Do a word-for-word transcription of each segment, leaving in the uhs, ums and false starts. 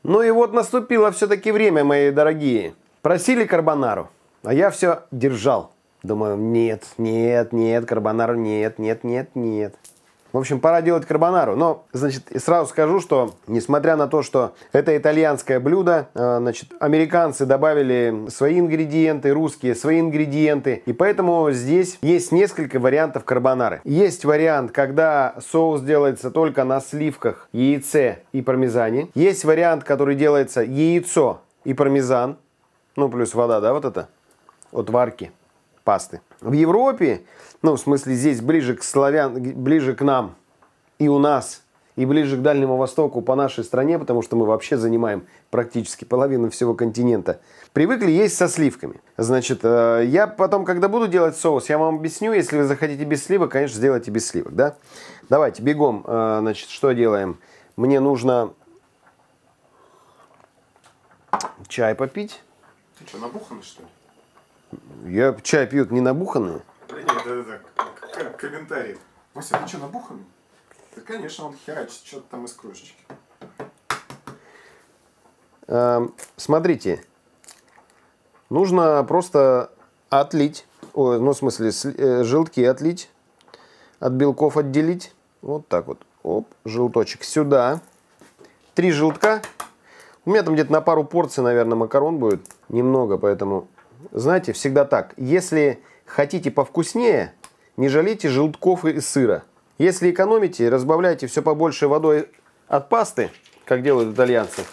Ну и вот наступило все-таки время, мои дорогие. Просили карбонару, а я все держал. Думаю, нет, нет, нет, карбонару нет, нет, нет, нет. В общем, пора делать карбонару. Но, значит, сразу скажу, что, несмотря на то, что это итальянское блюдо, значит, американцы добавили свои ингредиенты, русские свои ингредиенты. И поэтому здесь есть несколько вариантов карбонары. Есть вариант, когда соус делается только на сливках, яйце и пармезане. Есть вариант, который делается яйцо и пармезан. Ну, плюс вода, да, вот это, от варки пасты. В Европе, ну, в смысле, здесь ближе к славян, ближе к нам и у нас, и ближе к Дальнему Востоку по нашей стране, потому что мы вообще занимаем практически половину всего континента, привыкли есть со сливками. Значит, я потом, когда буду делать соус, я вам объясню, если вы захотите без сливок, конечно, сделайте без сливок, да? Давайте, бегом, значит, что делаем? Мне нужно чай попить. Ты что, набуханный, что ли? Я чай пьют не набуханные. Да нет, это, это, это комментарий. Вася, ты что, набуханный? Да, конечно, он херачит что-то там из кружечки. Эм, смотрите. Нужно просто отлить. Ой, ну, в смысле, э, желтки отлить. От белков отделить. Вот так вот. Оп, желточек сюда. Три желтка. У меня там где-то на пару порций, наверное, макарон будет. Немного, поэтому... Знаете, всегда так. Если хотите повкуснее, не жалейте желтков и сыра. Если экономите, разбавляйте все побольше водой от пасты, как делают итальянцы.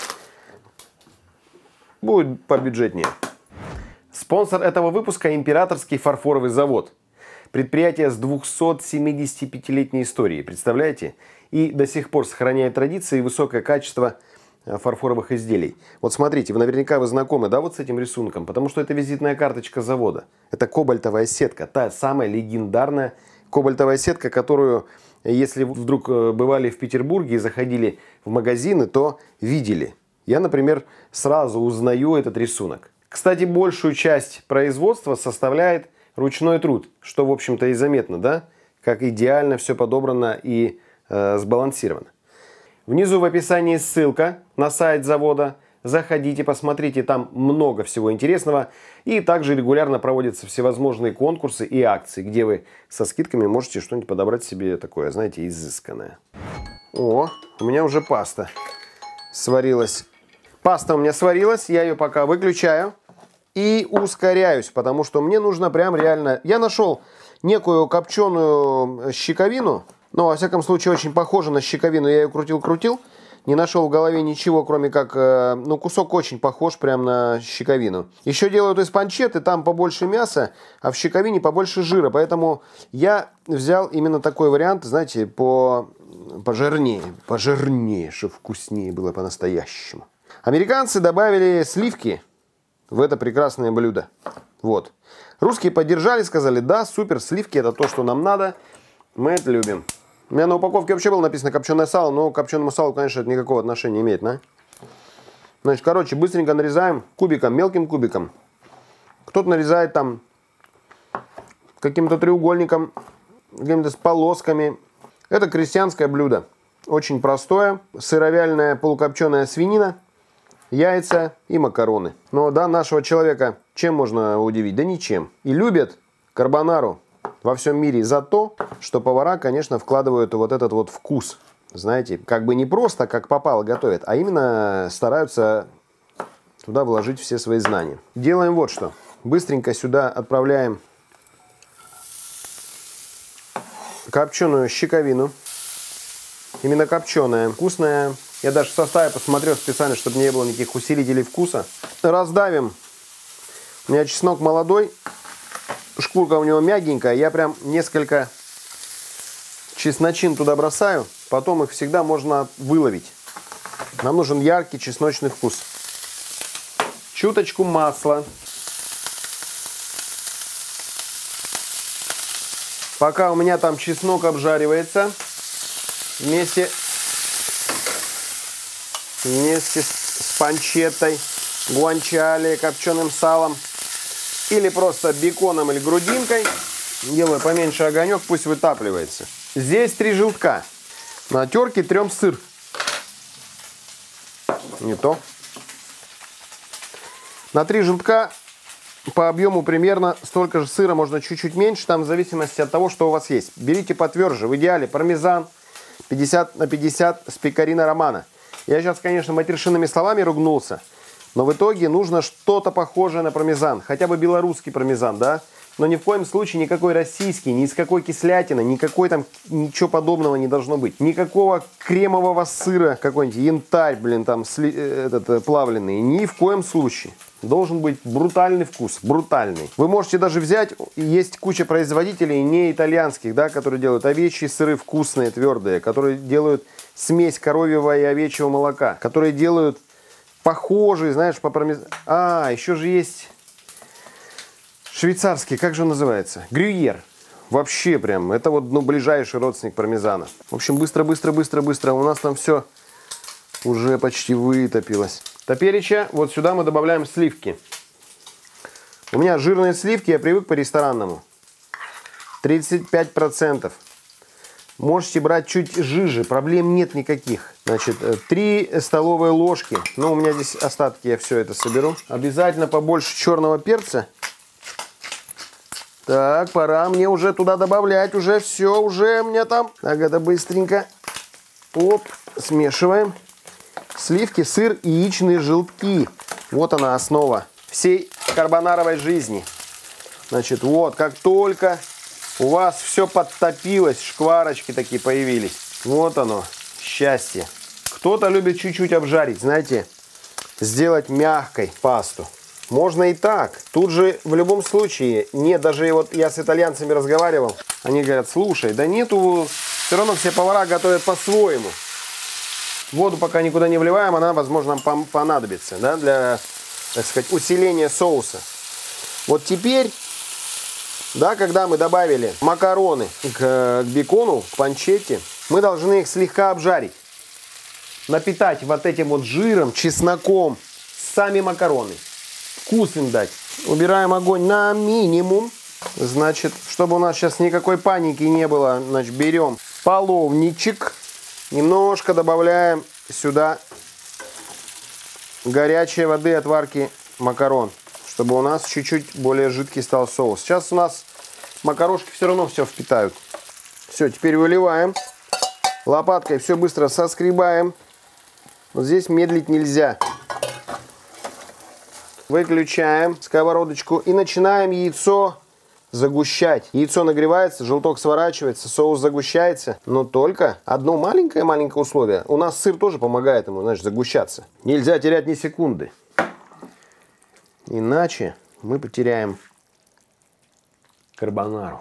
Будет побюджетнее. Спонсор этого выпуска – Императорский фарфоровый завод. Предприятие с двухсотсемидесятипятилетней историей, представляете? И до сих пор сохраняет традиции и высокое качество фарфоровых изделий. Вот смотрите, вы наверняка вы знакомы, да, вот с этим рисунком, потому что это визитная карточка завода. Это кобальтовая сетка, та самая легендарная кобальтовая сетка, которую, если вдруг бывали в Петербурге и заходили в магазины, то видели. Я, например, сразу узнаю этот рисунок. Кстати, большую часть производства составляет ручной труд, что, в общем-то, и заметно, да, как идеально все подобрано и э, сбалансировано. Внизу в описании ссылка на сайт завода. Заходите, посмотрите, там много всего интересного. И также регулярно проводятся всевозможные конкурсы и акции, где вы со скидками можете что-нибудь подобрать себе такое, знаете, изысканное. О, у меня уже паста сварилась. Паста у меня сварилась, я ее пока выключаю и ускоряюсь, потому что мне нужно прям реально... Я нашел некую копченую щековину. Но, во всяком случае, очень похоже на щековину. Я ее крутил-крутил. Не нашел в голове ничего, кроме как... Э, ну, кусок очень похож прям на щековину. Еще делают из панчетты, там побольше мяса, а в щековине побольше жира. Поэтому я взял именно такой вариант, знаете, по... пожирнее. Пожирнее, чтобы вкуснее было по-настоящему. Американцы добавили сливки в это прекрасное блюдо. Вот. Русские поддержали, сказали, да, супер, сливки это то, что нам надо. Мы это любим. У меня на упаковке вообще было написано копченое сало, но к копченому салу, конечно, это никакого отношения имеет, да? Значит, короче, быстренько нарезаем кубиком, мелким кубиком. Кто-то нарезает там каким-то треугольником, какими-то с полосками. Это крестьянское блюдо. Очень простое. Сыровяльная полукопченая свинина, яйца и макароны. Но, да, нашего человека чем можно удивить? Да ничем. И любят карбонару во всем мире за то, что повара, конечно, вкладывают вот этот вот вкус. Знаете, как бы не просто, как попало, готовят, а именно стараются туда вложить все свои знания. Делаем вот что. Быстренько сюда отправляем копченую щековину. Именно копченая, вкусная. Я даже в составе посмотрел специально, чтобы не было никаких усилителей вкуса. Раздавим. У меня чеснок молодой. Шкурка у него мягенькая, я прям несколько чесночин туда бросаю, потом их всегда можно выловить. Нам нужен яркий чесночный вкус. Чуточку масла. Пока у меня там чеснок обжаривается, вместе, вместе с панчеттой, гуанчали, копченым салом, или просто беконом или грудинкой. Делаю поменьше огонек, пусть вытапливается. Здесь три желтка. На терке трем сыр. Не то. На три желтка по объему примерно столько же сыра, можно чуть-чуть меньше, там в зависимости от того, что у вас есть. Берите потверже, в идеале пармезан пятьдесят на пятьдесят с пекарина романо. Я сейчас, конечно, матершинными словами ругнулся, но в итоге нужно что-то похожее на пармезан, хотя бы белорусский пармезан, да? Но ни в коем случае никакой российский, ни с какой кислятины, никакой там ничего подобного не должно быть. Никакого кремового сыра, какой-нибудь янтарь, блин, там сли, этот, плавленый, ни в коем случае. Должен быть брутальный вкус, брутальный. Вы можете даже взять, есть куча производителей не итальянских, да, которые делают овечьи сыры вкусные, твердые, которые делают смесь коровьего и овечьего молока, которые делают похожие, знаешь, по пармезану. А, еще же есть швейцарский, как же он называется? Грюйер. Вообще прям, это вот, ну, ближайший родственник пармезана. В общем, быстро, быстро, быстро, быстро. У нас там все уже почти вытопилось. Теперича вот сюда мы добавляем сливки. У меня жирные сливки, я привык по ресторанному. тридцать пять процентов. Можете брать чуть жиже, проблем нет никаких. Значит, три столовые ложки. Ну, у меня здесь остатки, я все это соберу. Обязательно побольше черного перца. Так, пора мне уже туда добавлять. Уже все, уже мне там. Так, это быстренько. Оп, смешиваем. Сливки, сыр и яичные желтки. Вот она основа всей карбонаровой жизни. Значит, вот, как только у вас все подтопилось, шкварочки такие появились. Вот оно, счастье. Кто-то любит чуть-чуть обжарить, знаете, сделать мягкой пасту. Можно и так. Тут же в любом случае, нет, даже вот я с итальянцами разговаривал, они говорят, слушай, да нету, все равно все повара готовят по-своему. Воду пока никуда не вливаем, она, возможно, нам понадобится, да, для, так сказать, усиления соуса. Вот теперь, да, когда мы добавили макароны к, к бекону, к панчетте, мы должны их слегка обжарить. Напитать вот этим вот жиром, чесноком сами макароны. Вкус им дать. Убираем огонь на минимум. Значит, чтобы у нас сейчас никакой паники не было, значит, берем половничек. Немножко добавляем сюда горячей воды от варки макарон, чтобы у нас чуть-чуть более жидкий стал соус. Сейчас у нас макарошки все равно все впитают. Все, теперь выливаем. Лопаткой все быстро соскребаем. Вот здесь медлить нельзя. Выключаем сковородочку и начинаем яйцо загущать. Яйцо нагревается, желток сворачивается, соус загущается. Но только одно маленькое-маленькое условие. У нас сыр тоже помогает ему, значит, загущаться. Нельзя терять ни секунды. Иначе мы потеряем карбонару.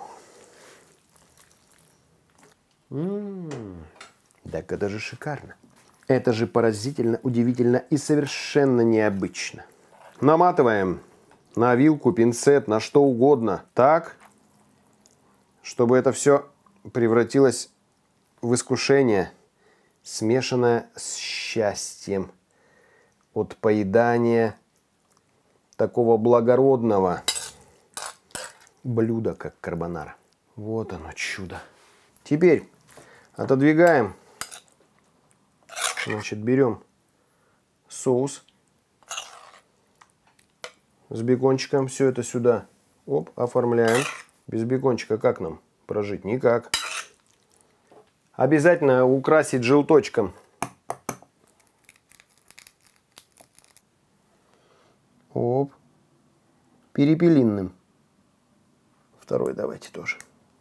М-м-м, так это же шикарно. Это же поразительно, удивительно и совершенно необычно. Наматываем на вилку, пинцет, на что угодно. Так, чтобы это все превратилось в искушение, смешанное с счастьем от поедания такого благородного блюда, как карбонара. Вот оно, чудо. Теперь отодвигаем. Значит, берем соус с бекончиком, все это сюда, оп, оформляем. Без бекончика как нам прожить? Никак. Обязательно украсить желточком. Оп. Перепелиным. Второй давайте тоже.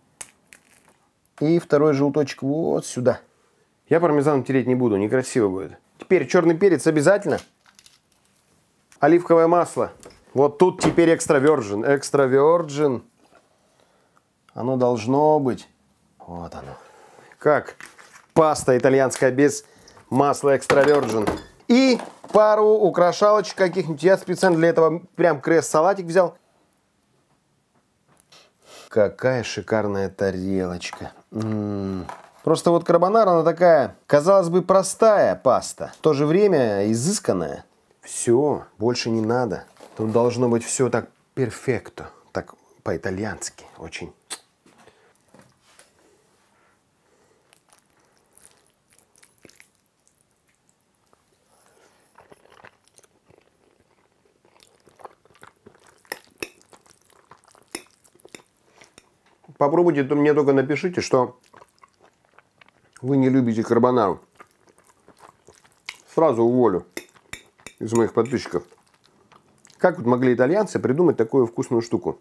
И второй желточек вот сюда. Я пармезан тереть не буду, некрасиво будет. Теперь черный перец обязательно. Оливковое масло. Вот тут теперь экстра virgin. Экстра virgin. Оно должно быть. Вот оно. Как паста итальянская без масла экстра virgin. И пару украшалочек каких-нибудь. Я специально для этого прям крест-салатик взял. Какая шикарная тарелочка. М-м-м. Просто вот карбонара, она такая, казалось бы, простая паста. В то же время изысканная. Все, больше не надо. Тут должно быть все так перфекто. Так по-итальянски очень. попробуйте, то мне только напишите, что вы не любите карбонару. Сразу уволю из моих подписчиков. Как вот могли итальянцы придумать такую вкусную штуку?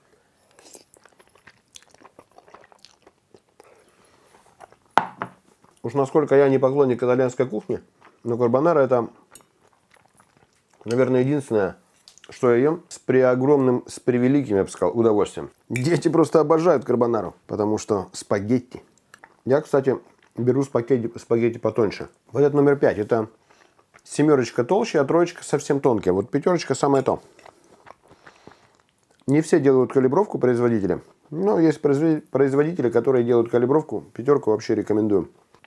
Уж насколько я не поклонник итальянской кухни, но карбонара это, наверное, единственное, что я ем с преогромным, с превеликим, я бы сказал, удовольствием. Дети просто обожают карбонару, потому что спагетти. Я, кстати, беру спагетти, спагетти потоньше. Вот это номер пять. Это семерочка толще, а троечка совсем тонкая. Вот пятерочка самое то. Не все делают калибровку, производители. Но есть производители, которые делают калибровку. Пятерку вообще рекомендую.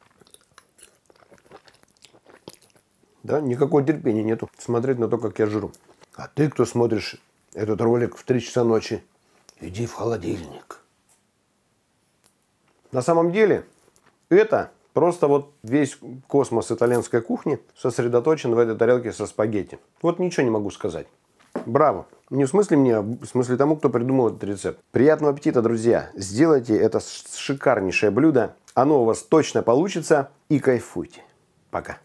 Да, никакого терпения нету смотреть на то, как я жру. А ты, кто смотришь этот ролик в три часа ночи, иди в холодильник. На самом деле, это просто вот весь космос итальянской кухни сосредоточен в этой тарелке со спагетти. Вот ничего не могу сказать. Браво. Не в смысле мне, а в смысле тому, кто придумал этот рецепт. Приятного аппетита, друзья. Сделайте это шикарнейшее блюдо. Оно у вас точно получится. И кайфуйте. Пока.